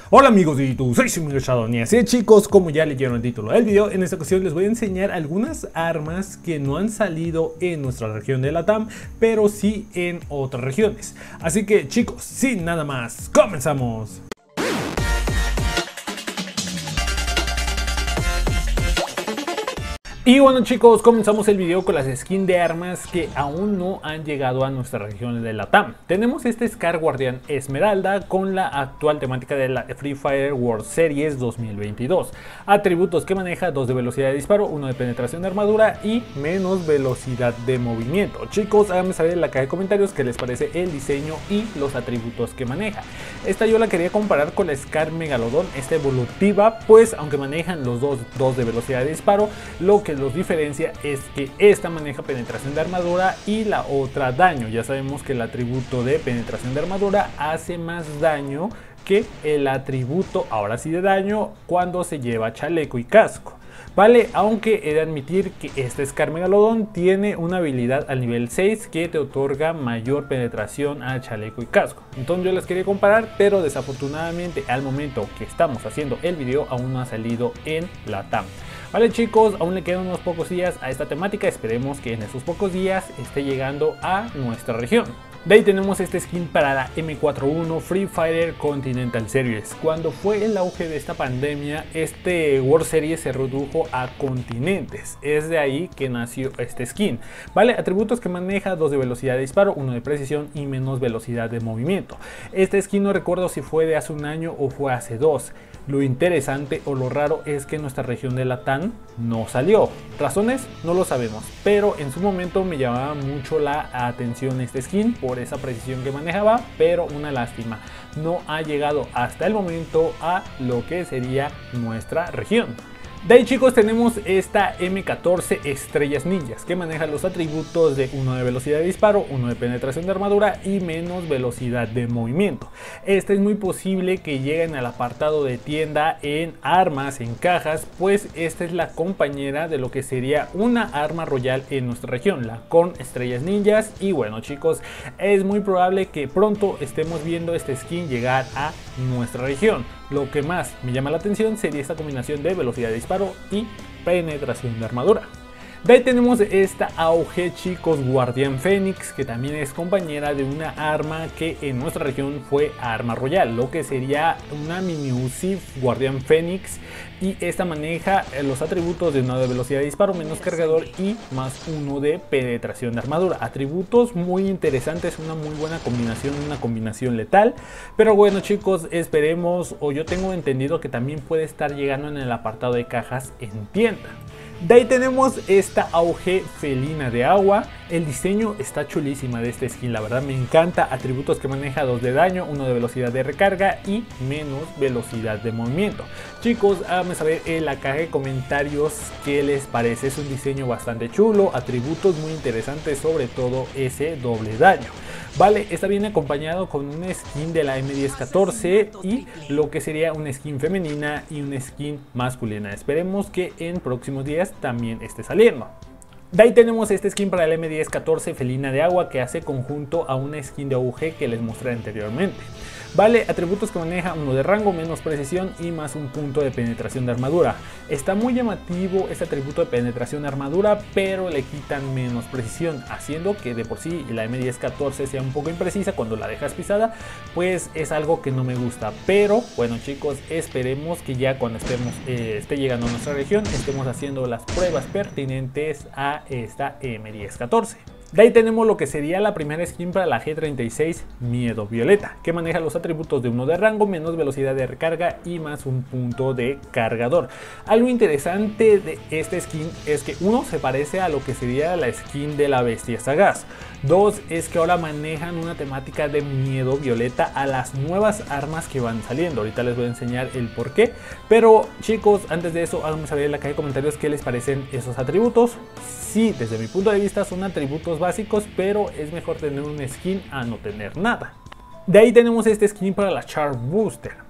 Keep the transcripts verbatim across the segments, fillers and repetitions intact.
Hola amigos de YouTube, soy Simon Shadow. Y así chicos, como ya leyeron el título del video, en esta ocasión les voy a enseñar algunas armas que no han salido en nuestra región de Latam, pero sí en otras regiones. Así que chicos, sin nada más, comenzamos. Y bueno chicos, comenzamos el video con las skins de armas que aún no han llegado a nuestra región de Latam. Tenemos este Scar Guardián Esmeralda con la actual temática de la Free Fire World Series dos mil veintidós. Atributos que maneja: dos de velocidad de disparo, uno de penetración de armadura y menos velocidad de movimiento. Chicos, háganme saber en la caja de comentarios qué les parece el diseño y los atributos que maneja. Esta yo la quería comparar con la Scar Megalodon, esta evolutiva, pues aunque manejan los dos, dos de velocidad de disparo, lo que los diferencia es que esta maneja penetración de armadura y la otra daño. Ya sabemos que el atributo de penetración de armadura hace más daño que el atributo, ahora sí, de daño cuando se lleva chaleco y casco. Vale, aunque he de admitir que este Scar Megalodon tiene una habilidad al nivel seis que te otorga mayor penetración al chaleco y casco. Entonces yo las quería comparar, pero desafortunadamente al momento que estamos haciendo el video aún no ha salido en Latam. Vale chicos, aún le quedan unos pocos días a esta temática, esperemos que en esos pocos días esté llegando a nuestra región. De ahí tenemos este skin para la M cuarenta y uno Free Fire Continental Series. Cuando fue el auge de esta pandemia, este World Series se redujo a continentes. Es de ahí que nació este skin. Vale, atributos que maneja: dos de velocidad de disparo, uno de precisión y menos velocidad de movimiento. Este skin no recuerdo si fue de hace un año o fue hace dos. Lo interesante o lo raro es que nuestra región de Latam no salió. Razones no lo sabemos, pero en su momento me llamaba mucho la atención este skin por esa precisión que manejaba, pero una lástima, no ha llegado hasta el momento a lo que sería nuestra región. De ahí chicos tenemos esta M catorce Estrellas Ninjas, que maneja los atributos de uno de velocidad de disparo, uno de penetración de armadura y menos velocidad de movimiento. Este es muy posible que lleguen al apartado de tienda en armas, en cajas, pues esta es la compañera de lo que sería una arma royal en nuestra región, la con Estrellas Ninjas. Y bueno chicos, es muy probable que pronto estemos viendo este skin llegar a nuestra región. Lo que más me llama la atención sería esta combinación de velocidad de disparo y penetración de armadura. De ahí tenemos esta A U G chicos Guardián Fénix, que también es compañera de una arma que en nuestra región fue arma royal, lo que sería una mini Uzi Guardián Fénix, y esta maneja los atributos de uno de velocidad de disparo, menos cargador y más uno de penetración de armadura. Atributos muy interesantes, una muy buena combinación, una combinación letal. Pero bueno chicos, esperemos, o yo tengo entendido que también puede estar llegando en el apartado de cajas en tienda. De ahí tenemos esta A U G Felina de agua. El diseño está chulísima de este skin, la verdad me encanta. Atributos que maneja: dos de daño, uno de velocidad de recarga y menos velocidad de movimiento. Chicos, háganme saber en la caja de comentarios qué les parece. Es un diseño bastante chulo, atributos muy interesantes, sobre todo ese doble daño. Vale, esta viene acompañado con un skin de la M diez catorce y lo que sería una skin femenina y una skin masculina. Esperemos que en próximos días también esté saliendo. De ahí tenemos este skin para el M diez catorce Felina de agua, que hace conjunto a una skin de A U G que les mostré anteriormente. Vale, atributos que maneja: uno de rango, menos precisión y más un punto de penetración de armadura. Está muy llamativo este atributo de penetración de armadura, pero le quitan menos precisión, haciendo que de por sí la M diez catorce sea un poco imprecisa cuando la dejas pisada, pues es algo que no me gusta. Pero bueno chicos, esperemos que ya cuando estemos eh, esté llegando a nuestra región estemos haciendo las pruebas pertinentes a esta M diez catorce. De ahí tenemos lo que sería la primera skin para la G treinta y seis Miedo Violeta, que maneja los atributos de uno de rango, menos velocidad de recarga y más un punto de cargador. Algo interesante de este skin es que uno, se parece a lo que sería la skin de la Bestia Sagaz. Dos, es que ahora manejan una temática de miedo violeta a las nuevas armas que van saliendo. Ahorita les voy a enseñar el por qué. Pero chicos, antes de eso, háganme saber en la caja de comentarios qué les parecen esos atributos. Sí, desde mi punto de vista son atributos básicos, pero es mejor tener un skin a no tener nada. De ahí tenemos este skin para la Char Booster.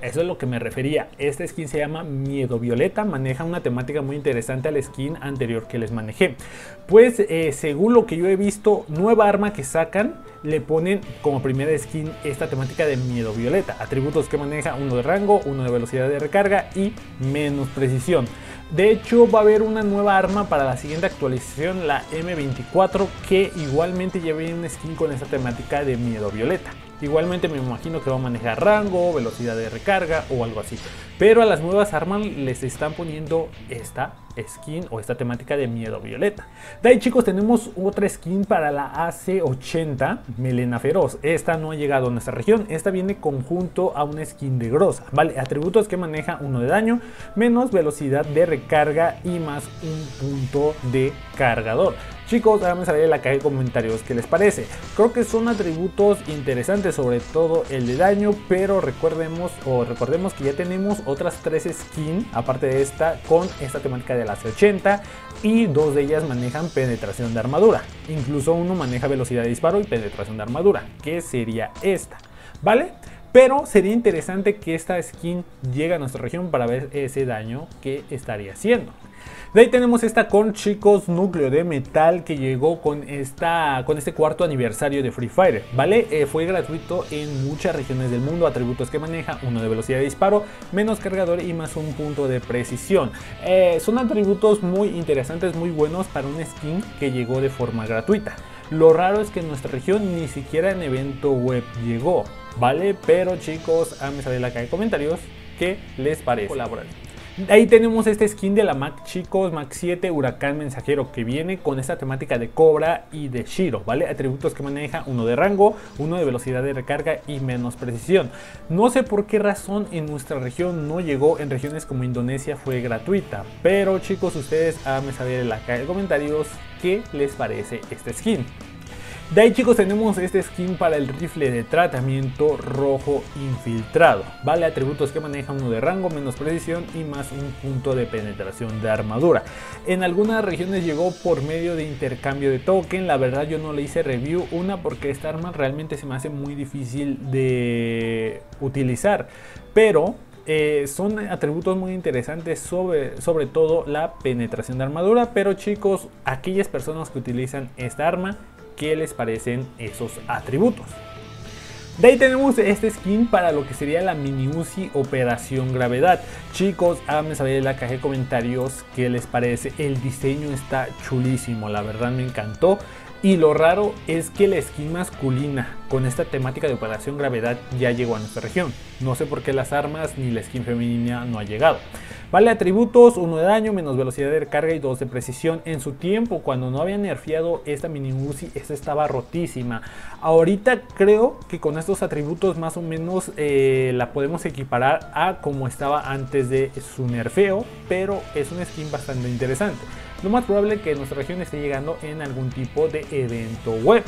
eso es lo que me refería. Esta skin se llama Miedo Violeta, maneja una temática muy interesante al skin anterior que les manejé. Pues eh, según lo que yo he visto, nueva arma que sacan, le ponen como primera skin esta temática de Miedo Violeta. Atributos que maneja: uno de rango, uno de velocidad de recarga y menos precisión. De hecho, va a haber una nueva arma para la siguiente actualización, la eme veinticuatro, que igualmente lleva una skin con esta temática de Miedo Violeta. Igualmente me imagino que va a manejar rango, velocidad de recarga o algo así. Pero a las nuevas armas les están poniendo esta skin o esta temática de Miedo Violeta. De ahí, chicos, tenemos otra skin para la A C ochenta, Melena Feroz. Esta no ha llegado a nuestra región. Esta viene conjunto a una skin de Groza. Vale, atributos que maneja: uno de daño, menos velocidad de recarga y más un punto de cargador. Chicos, háganme saber en la caja de comentarios qué les parece. Creo que son atributos interesantes, sobre todo el de daño, pero recordemos o recordemos que ya tenemos otras tres skins aparte de esta con esta temática de la A C ochenta, y dos de ellas manejan penetración de armadura. Incluso uno maneja velocidad de disparo y penetración de armadura, que sería esta, ¿vale? Pero sería interesante que esta skin llegue a nuestra región para ver ese daño que estaría haciendo. De ahí tenemos esta con, chicos, Núcleo de Metal, que llegó con, esta, con este cuarto aniversario de Free Fire, ¿vale? Eh, fue gratuito en muchas regiones del mundo. Atributos que maneja: uno de velocidad de disparo, menos cargador y más un punto de precisión. Eh, son atributos muy interesantes, muy buenos para un skin que llegó de forma gratuita. Lo raro es que en nuestra región ni siquiera en evento web llegó, ¿vale? Pero, chicos, háganme saber en la caja de comentarios qué les parece. Colaborar. Ahí tenemos este skin de la Mac, chicos, Mac siete Huracán Mensajero, que viene con esta temática de Cobra y de Shiro, ¿vale? Atributos que maneja: uno de rango, uno de velocidad de recarga y menos precisión. No sé por qué razón en nuestra región no llegó. En regiones como Indonesia fue gratuita, pero, chicos, ustedes háganme saber en la caja de comentarios qué les parece esta skin. De ahí, chicos, tenemos este skin para el rifle de tratamiento rojo infiltrado, ¿vale? Atributos que maneja: uno de rango, menos precisión y más un punto de penetración de armadura. En algunas regiones llegó por medio de intercambio de token. La verdad, yo no le hice review, una porque esta arma realmente se me hace muy difícil de utilizar, pero Eh, son atributos muy interesantes, sobre, sobre todo la penetración de armadura. Pero, chicos, aquellas personas que utilizan esta arma, ¿qué les parecen esos atributos? De ahí tenemos este skin para lo que sería la mini Uzi Operación Gravedad. Chicos, háganme saber en la caja de comentarios qué les parece. El diseño está chulísimo, la verdad me encantó. Y lo raro es que la skin masculina con esta temática de Operación Gravedad ya llegó a nuestra región. No sé por qué las armas ni la skin femenina no ha llegado. Vale, atributos: uno de daño, menos velocidad de recarga y dos de precisión. En su tiempo, cuando no había nerfeado esta mini Uzi, esta estaba rotísima. Ahorita creo que con estos atributos más o menos eh, la podemos equiparar a como estaba antes de su nerfeo, pero es una skin bastante interesante. Lo más probable es que nuestra región esté llegando en algún tipo de evento web.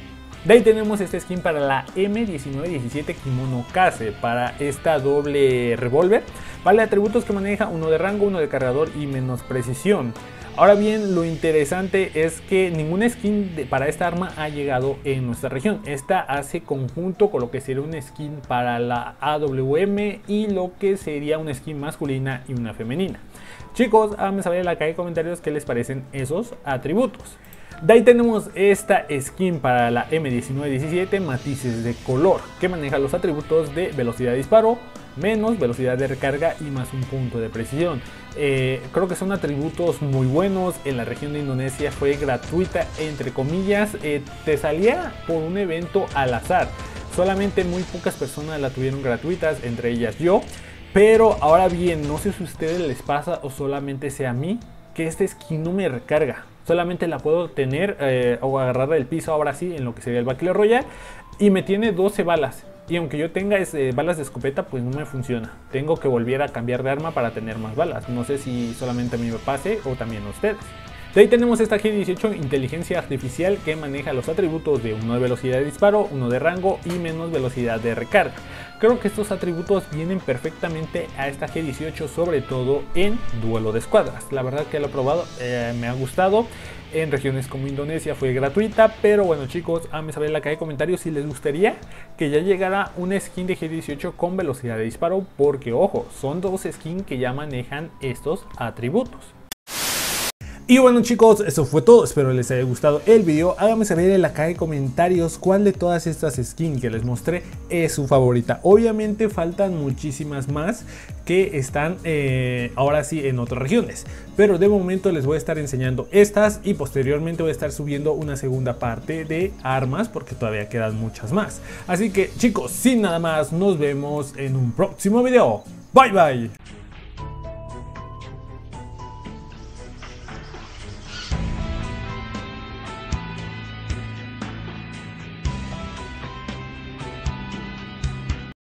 De ahí tenemos este skin para la eme diecinueve diecisiete Kimono Kase, para esta doble revólver. Vale, atributos que maneja: uno de rango, uno de cargador y menos precisión. Ahora bien, lo interesante es que ninguna skin de, para esta arma ha llegado en nuestra región. Esta hace conjunto con lo que sería una skin para la A W M y lo que sería una skin masculina y una femenina. Chicos, háganme saber en la caja de comentarios qué les parecen esos atributos. De ahí tenemos esta skin para la eme diecinueve diecisiete Matices de Color, que maneja los atributos de velocidad de disparo, menos velocidad de recarga y más un punto de precisión. Eh, creo que son atributos muy buenos. En la región de Indonesia fue gratuita, entre comillas. Eh, te salía por un evento al azar. Solamente muy pocas personas la tuvieron gratuitas, entre ellas yo. Pero ahora bien, no sé si a ustedes les pasa o solamente sea a mí, que esta skin no me recarga. Solamente la puedo tener eh, o agarrar del piso, ahora sí, en lo que sería el Battle Royale, y me tiene doce balas. Y aunque yo tenga ese, balas de escopeta, pues no me funciona. Tengo que volver a cambiar de arma para tener más balas. No sé si solamente a mí me pase o también a ustedes. De ahí tenemos esta G dieciocho Inteligencia Artificial, que maneja los atributos de uno de velocidad de disparo, uno de rango y menos velocidad de recarga. Creo que estos atributos vienen perfectamente a esta G dieciocho, sobre todo en duelo de escuadras. La verdad que lo he probado, eh, me ha gustado. En regiones como Indonesia fue gratuita, pero bueno chicos, háganme saber en la caja de comentarios si les gustaría que ya llegara una skin de G dieciocho con velocidad de disparo, porque ojo, son dos skins que ya manejan estos atributos. Y bueno chicos, eso fue todo, espero les haya gustado el video. Háganme saber en la caja de comentarios cuál de todas estas skins que les mostré es su favorita. Obviamente faltan muchísimas más que están eh, ahora sí en otras regiones, pero de momento les voy a estar enseñando estas y posteriormente voy a estar subiendo una segunda parte de armas porque todavía quedan muchas más. Así que chicos, sin nada más, nos vemos en un próximo video. Bye bye.